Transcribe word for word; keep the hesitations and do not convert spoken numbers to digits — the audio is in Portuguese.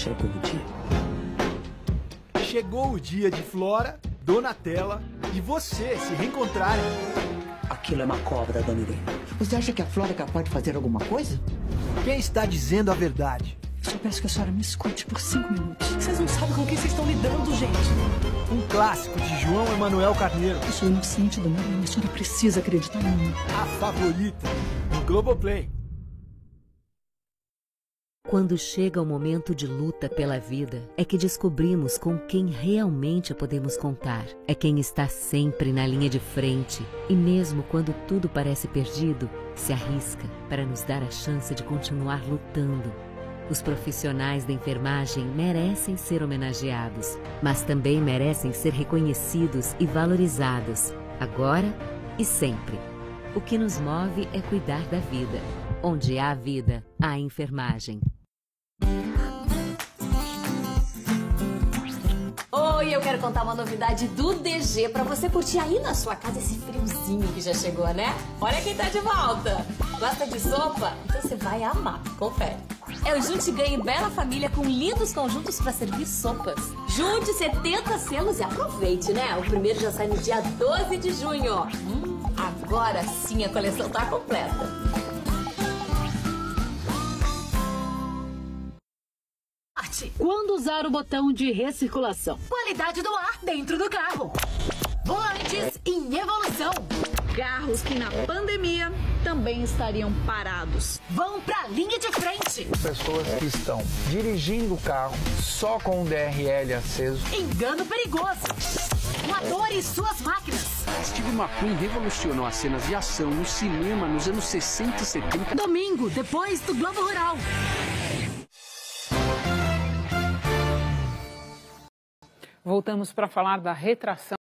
chegou o dia. Chegou o dia de Flora, Donatella e você se reencontrarem. Aquilo é uma cobra, Dona Irene. Você acha que a Flora é capaz de fazer alguma coisa? Quem está dizendo a verdade? Só peço que a senhora me escute por cinco minutos. Vocês não sabem com quem vocês estão lidando, gente. Um clássico de João Emanuel Carneiro. Eu sou inocente, Dona Irene. A senhora precisa acreditar em mim. A Favorita, no Globoplay. Quando chega o momento de luta pela vida, é que descobrimos com quem realmente podemos contar. É quem está sempre na linha de frente e mesmo quando tudo parece perdido, se arrisca para nos dar a chance de continuar lutando. Os profissionais da enfermagem merecem ser homenageados, mas também merecem ser reconhecidos e valorizados, agora e sempre. O que nos move é cuidar da vida. Onde há vida, há enfermagem. Oi, eu quero contar uma novidade do D G pra você curtir aí na sua casa esse friozinho que já chegou, né? Olha quem tá de volta! Gosta de sopa? Então você vai amar, confere. É o Junte e Ganhe Bela Família com lindos conjuntos pra servir sopas. Junte setenta selos e aproveite, né? O primeiro já sai no dia doze de junho. Hum, agora sim a coleção tá completa. Quando usar o botão de recirculação? Qualidade do ar dentro do carro. Volantes em evolução. Carros que na pandemia também estariam parados vão pra linha de frente. Pessoas que estão dirigindo o carro só com o D R L aceso. Engano perigoso. Voador e suas máquinas. Steve McQueen revolucionou as cenas de ação no cinema nos anos sessenta e setenta. Domingo, depois do Globo Rural. Voltamos para falar da retração